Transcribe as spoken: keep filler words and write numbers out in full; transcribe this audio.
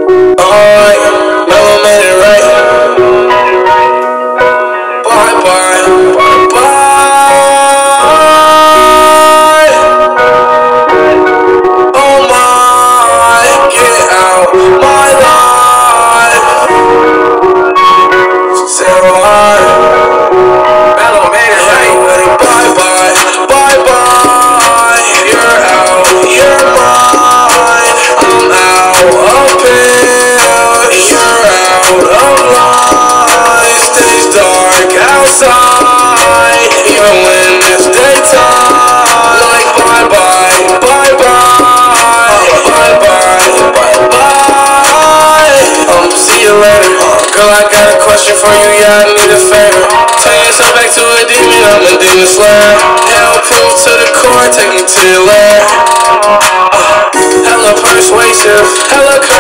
Alright, never made it right. Bye bye, bye bye. Oh my, get out my life. Say why? Never made it right. Bye bye, bye bye. You're out, you're mine. I'm out of pills. You're out of line. Stays dark outside, even when it's daytime. Like bye bye, bye bye, bye bye, bye bye. Um, see you later. Girl, I got a question for you, yeah, I need a favor. Turn yourself back to a demon, I'm a demon slayer. Hell, proof to the core, take me to your lair. Uh, hella persuasive, hella